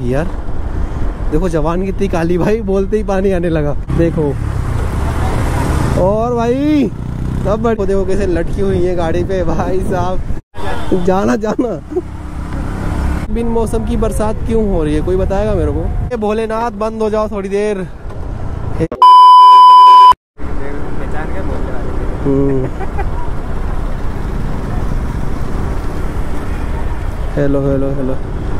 जाएगी यार। देखो जवान कितनी काली भाई, बोलते ही पानी आने लगा। देखो और भाई सब देखो कैसे लटकी हुई है गाड़ी पे भाई साहब। जाना जाना बिन मौसम की बरसात क्यों हो रही है, कोई बताएगा मेरे को? भोलेनाथ बंद हो जाओ थोड़ी देर। हेलो हेलो हेलो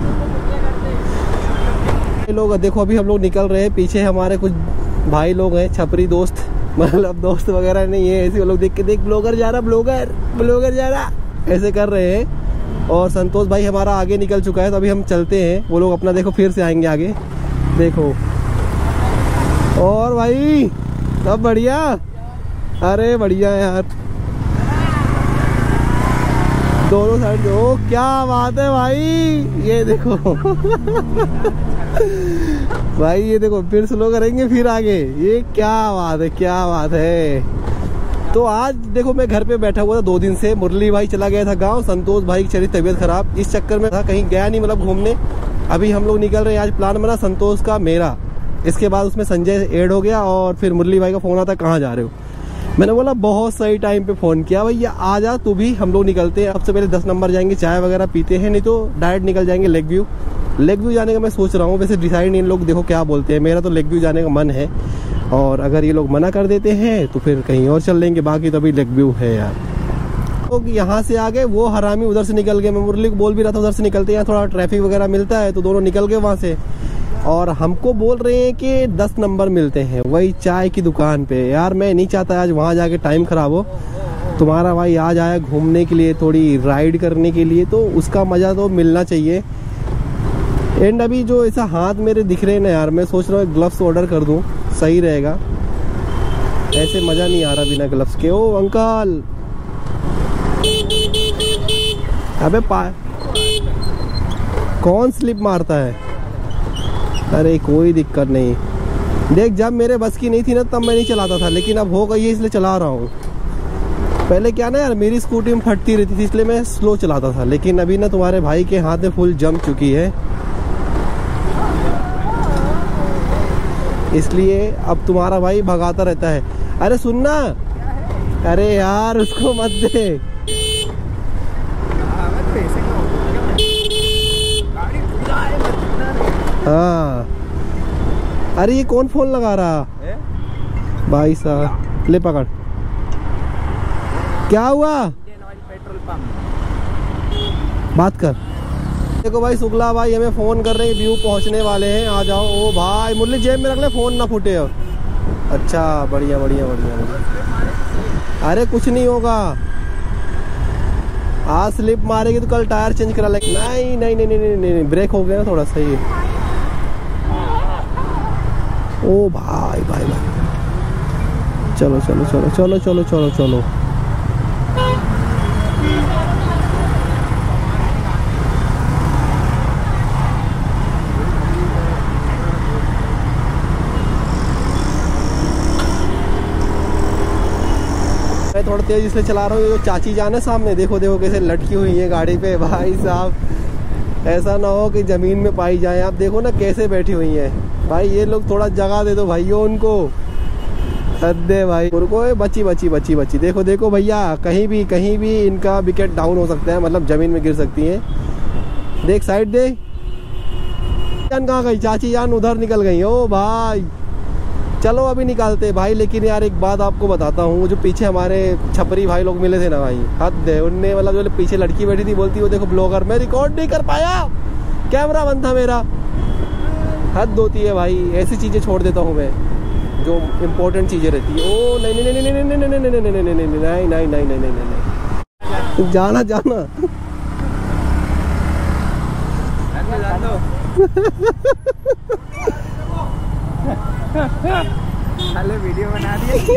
लोग, देखो अभी हम लोग निकल रहे हैं। पीछे हमारे कुछ भाई लोग हैं, छपरी दोस्त, मतलब दोस्त वगैरह नहीं है, ऐसे वो लोग देख के देख ब्लॉगर जा रहा, ब्लॉगर जा रहा, ऐसे कर रहे हैं। और संतोष भाई हमारा आगे निकल चुका है, तो अभी हम चलते हैं। वो लोग अपना देखो फिर से आएंगे आगे। देखो और भाई सब बढ़िया, अरे बढ़िया यार, दोनों साइड। ओ क्या बात है भाई, ये देखो भाई, ये देखो फिर स्लो करेंगे फिर आगे। ये क्या बात है, क्या बात है। तो आज देखो मैं घर पे बैठा हुआ था 2 दिन से। मुरली भाई चला गया था गांव, संतोष भाई की चली तबीयत खराब, इस चक्कर में था, कहीं गया नहीं मतलब घूमने। अभी हम लोग निकल रहे हैं, आज प्लान बना संतोष का मेरा, इसके बाद उसमें संजय ऐड हो गया। और फिर मुरली भाई का फोन आता, कहाँ जा रहे हो? मैंने बोला बहुत सही टाइम पे फोन किया भैया, आ जा तू भी, हम लोग निकलते हैं। सबसे पहले 10 नंबर जाएंगे, चाय वगैरह पीते हैं, नहीं तो डायरेक्ट निकल जाएंगे लेक व्यू। लेक व्यू जाने का मैं सोच रहा हूँ, वैसे डिसाइड इन लोग देखो क्या बोलते हैं। मेरा तो लेक व्यू जाने का मन है, और अगर ये लोग मना कर देते हैं तो फिर कहीं और चल लेंगे, बाकी तो अभी लेक व्यू है यार। तो यहाँ से आगे वो हरामी उधर से निकल गए, मैं मुरली को बोल भी रहा था उधर से निकलते हैं, थोड़ा ट्रैफिक वगैरह मिलता है, तो दोनों निकल गए वहाँ से। और हमको बोल रहे हैं कि 10 नंबर मिलते हैं वही चाय की दुकान पे। यार मैं नहीं चाहता आज वहाँ जाके टाइम खराब हो। तुम्हारा भाई आज आया घूमने के लिए, थोड़ी राइड करने के लिए, तो उसका मजा तो मिलना चाहिए। एंड अभी जो ऐसा हाथ मेरे दिख रहे हैं ना यार, मैं सोच रहा हूँ ग्लव्स ऑर्डर कर दूं, सही रहेगा। ऐसे मजा नहीं आ रहा बिना ग्लव्स के। ओ अंकल, अबे कौन स्लिप मारता है? अरे कोई दिक्कत नहीं, देख जब मेरे बस की नहीं थी ना तब मैं नहीं चलाता था, लेकिन अब हो गई है इसलिए चला रहा हूँ। पहले क्या ना यार, मेरी स्कूटी में फटती रहती थी इसलिए मैं स्लो चलाता था, लेकिन अभी ना तुम्हारे भाई के हाथ में फुल जम चुकी है, इसलिए अब तुम्हारा भाई भगाता रहता है। अरे सुनना, अरे यार उसको मत दे। हाँ अरे ये कौन फोन लगा रहा भाई साहब? ले पकड़, क्या हुआ? पेट्रोल पंप बात कर। देखो भाई शुक्ला भाई हमें फोन कर रहे हैं, व्यू पहुंचने वाले हैं, आ जाओ। ओ भाई मुरली जेब में रख ले, फोन ना फूटे। अच्छा बढ़िया बढ़िया बढ़िया बढ़िया। अरे कुछ नहीं होगा, आज स्लिप मारेगी तो कल टायर चेंज करा लेंगे। नहीं नहीं नहीं नहीं नहीं, ब्रेक हो गया ना थोड़ा सही। ओ भाई भाई भाई, चलो चलो चलो चलो चलो चलो चलो। मैं थोड़ा तेज इसलिए चला रहा हूँ, ये चाची जान है सामने, देखो देखो कैसे लटकी हुई है गाड़ी पे भाई साहब। ऐसा ना हो कि जमीन में पाई जाए। आप देखो ना कैसे बैठी हुई है भाई, ये लोग थोड़ा जगह दे दो भाइयों उनको। अरे भाई उनको बची बची बची बची, देखो देखो भैया, कहीं भी इनका विकेट डाउन हो सकता है, मतलब जमीन में गिर सकती है। देख साइड दे। जान कहाँ गई? चाची जान उधर निकल गई। ओ भाई चलो अभी निकालते भाई। लेकिन यार एक बात आपको बताता हूँ, जो पीछे हमारे छपरी भाई लोग मिले थे ना भाई, हद है। उनने मतलब जो पीछे लड़की बैठी थी बोलती वो देखो ब्लॉगर, मैं रिकॉर्ड नहीं कर पाया, कैमरा बंद था मेरा। हद होती है भाई, ऐसी चीजें छोड़ देता हूँ मैं जो इम्पोर्टेंट चीजें रहती है। ओ नहीं नहीं नहीं नहीं नहीं नहीं नहीं नहीं नहीं नहीं नहीं नहीं नहीं नहीं नहीं नहीं, जाना जाना। वीडियो बना दिया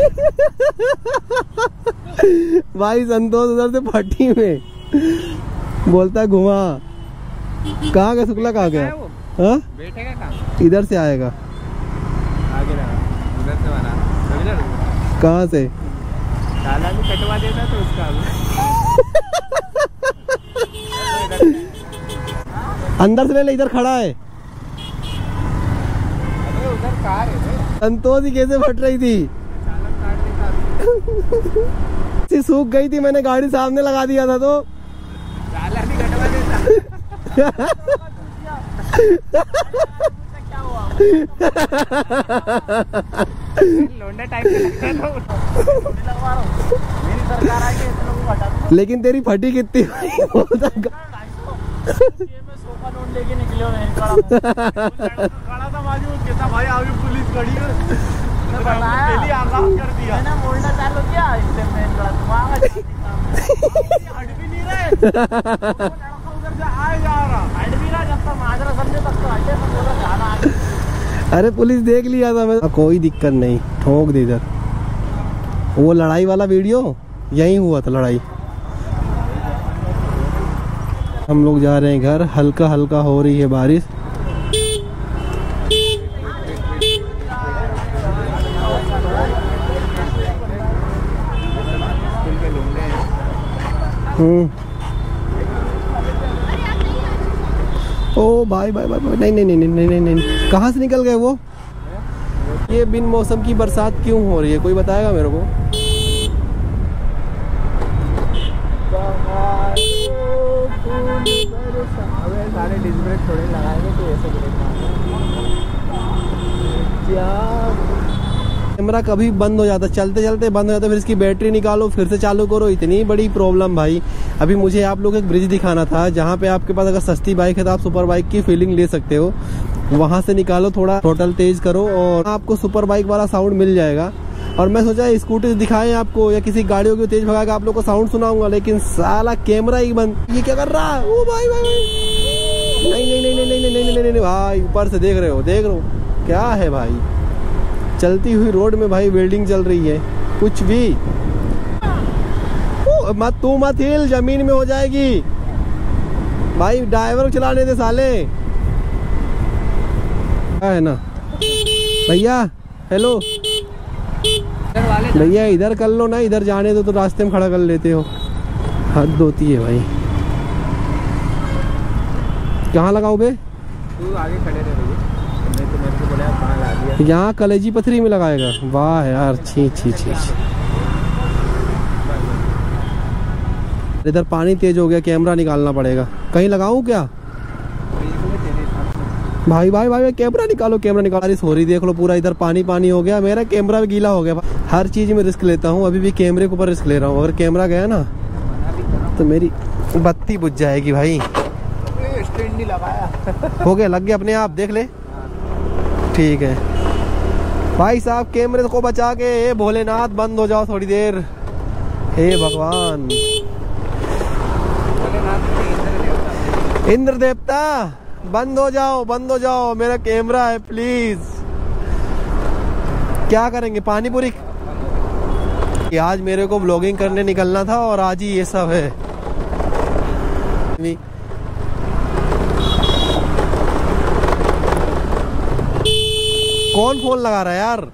भाई। संतोष उधर से फटी में बोलता घुमा। कहाँ गया शुक्ला? कहाँ गया? हाँ बैठेगा कहाँ? इधर से आएगा, आगे उधर से बना। कहाँ से? ताला भी कटवा देता तो उसका अंदर से ले ले, इधर खड़ा है। उधर कार है रे। संतोष ही कैसे फट रही थी, चालक काट देता। सूख गई थी, मैंने गाड़ी सामने लगा दिया था तो चालान ही कटवा देता। क्या हुआ? लोंडा टाइप का लगता है तो लगवा रहा हूँ। मेरी सरकार आई है, इतने लोगों को हटा दूँ। लेकिन तेरी फटी कितनी हुई? ये मैं सोफा नोट लेके निकले नहीं खड़ा था बाजू में, कहता भाई आगे पुलिस खड़ी है। पहले आगाम कर दिया मैंने, मोल्डा चालू किया इससे मैं हट भी नहीं रहे। उधर से आए जा रहा, हट भी रहा, जब तक माजरा समझे तक तो हटे, तो बोला जाना आगे। अरे पुलिस देख लिया था मैं, कोई दिक्कत नहीं, ठोक दे इधर। वो लड़ाई वाला वीडियो यहीं हुआ था, लड़ाई। हम लोग जा रहे हैं घर, हल्का हल्का हो रही है बारिश। ओ भाई भाई भाई, नहीं नहीं नहीं नहीं नहीं नहीं, कहाँ से निकल गए वो? ये बिन मौसम की बरसात क्यों हो रही है, कोई बताएगा मेरे को? सारे डिस्क ब्रेक थोड़े लगाएंगे तो ऐसे ब्रेक क्या। कैमरा कभी बंद हो जाता, चलते चलते बंद हो जाता, फिर इसकी बैटरी निकालो, फिर से चालू करो, इतनी बड़ी प्रॉब्लम भाई। अभी मुझे आप लोग एक ब्रिज दिखाना था, जहाँ पे आपके पास अगर सस्ती बाइक है तो आप सुपर बाइक की फीलिंग ले सकते हो। वहां से निकालो, थोड़ा टोटल तेज करो और आपको सुपर बाइक वाला साउंड मिल जाएगा। और मैं सोचा स्कूटी दिखाएं आपको या किसी गाड़ियों की तेज भगा के आप लोग को साउंड सुनाऊंगा, लेकिन साला कैमरा ही बंद। ये क्या कर रहा है? ओ भाई भाई भाई, नहीं नहीं नहीं नहीं नहीं नहीं नहीं नहीं भाई, ऊपर से देख रहे हो, देख रहे हो क्या है भाई? चलती हुई रोड में भाई वेल्डिंग चल रही है, कुछ भी। मत तू मत हिल, जमीन में हो जाएगी भाई, ड्राइवर को चलाने दे साले। क्या है ना भैया, हेलो भैया, इधर कर लो ना, इधर जाने दो तो रास्ते में खड़ा कर लेते हो, हद होती है भाई। कहाँ लगाओ बे? तू आगे खड़े रहे भैया, नहीं तो मेरे को बोला कहाँ लगा दिया। यहाँ कलेजी पथरी में लगाएगा? वाह यार, छी छी छी। इधर पानी तेज हो गया, कैमरा निकालना पड़ेगा। कहीं लगाऊं क्या? भाई भाई भाई, कैमरा निकालो, कैमरा निकालो। बारिश हो रही देख लो, पूरा इधर पानी पानी हो गया, मेरा कैमरा भी गीला हो गया। हर चीज में रिस्क लेता हूँ, अभी भी कैमरे के ऊपर रिस्क ले रहा हूँ। अगर कैमरा गया ना तो मेरी बत्ती बुझ जाएगी भाई। स्टैंड नहीं लगाया। हो गया, लग गया अपने आप, देख ले। ठीक है भाई साहब, कैमरे को बचा के। हे भोलेनाथ, बंद हो जाओ थोड़ी देर, हे भगवान। इंद्र देवता, बंद हो जाओ, बंद हो जाओ, मेरा कैमरा है प्लीज। क्या करेंगे, पानी पूरी? आज मेरे को व्लॉगिंग करने निकलना था और आज ही ये सब है। कौन फोन लगा रहा है यार?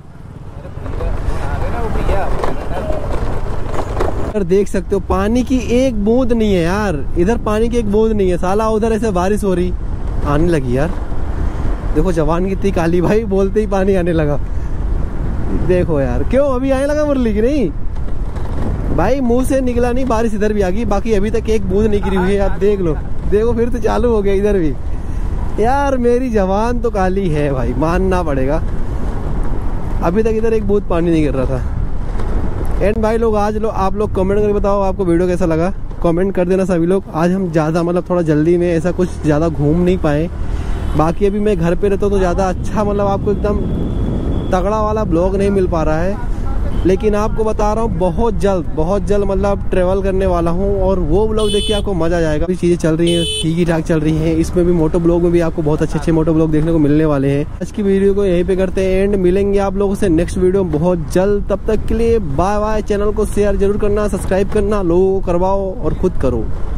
यार देख सकते हो, पानी की एक बूंद नहीं है यार, इधर पानी की एक बूंद नहीं है साला। उधर ऐसे बारिश हो रही, आने लगी यार। देखो जवान कितनी काली भाई, बोलते ही पानी आने लगा। देखो यार, क्यों अभी आने लगा मुरली की? नहीं भाई, मुंह से निकला नहीं, बारिश इधर भी आ गई। बाकी अभी तक एक बूंद नहीं गिरी हुई है, आप देख लो। देखो फिर तो चालू हो गया इधर भी। यार मेरी जवान तो काली है भाई, मानना पड़ेगा। अभी तक इधर एक बूंद पानी नहीं गिर रहा था। एंड भाई लोग, आज आप लोग कमेंट करके बताओ आपको वीडियो कैसा लगा, कमेंट कर देना सभी लोग। आज हम ज़्यादा मतलब थोड़ा जल्दी में ऐसा कुछ ज़्यादा घूम नहीं पाए। बाकी अभी मैं घर पे रहता हूँ तो ज़्यादा अच्छा मतलब आपको एकदम तगड़ा वाला ब्लॉग नहीं मिल पा रहा है। लेकिन आपको बता रहा हूँ बहुत जल्द मतलब ट्रेवल करने वाला हूँ, और वो ब्लॉग देखिए आपको मजा आ जाएगा। चीज़ें चल रही हैं, ठीक ही ठाक चल रही हैं। इसमें भी मोटो ब्लॉग में भी आपको बहुत अच्छे मोटो ब्लॉग देखने को मिलने वाले हैं। आज की वीडियो को यहीं पे करते हैं एंड, मिलेंगे आप लोगों से नेक्स्ट वीडियो बहुत जल्द। तब तक के लिए बाय बाय। चैनल को शेयर जरूर करना, सब्सक्राइब करना, लोगों को करवाओ और खुद करो।